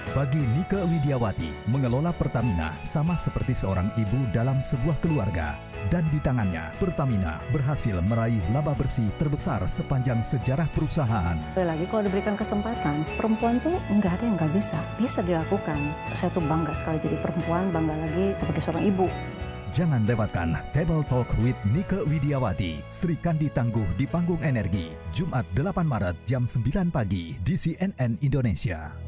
Bagi Nike Widiawati, mengelola Pertamina sama seperti seorang ibu dalam sebuah keluarga. Dan di tangannya, Pertamina berhasil meraih laba bersih terbesar sepanjang sejarah perusahaan. Lagi kalau diberikan kesempatan, perempuan tuh nggak ada yang nggak bisa dilakukan. Saya tuh bangga sekali jadi perempuan, bangga lagi sebagai seorang ibu. Jangan lewatkan Table Talk with Nike Widiawati, Sri Kandi Tangguh di Panggung Energi, Jumat 8 Maret jam 9 pagi di CNN Indonesia.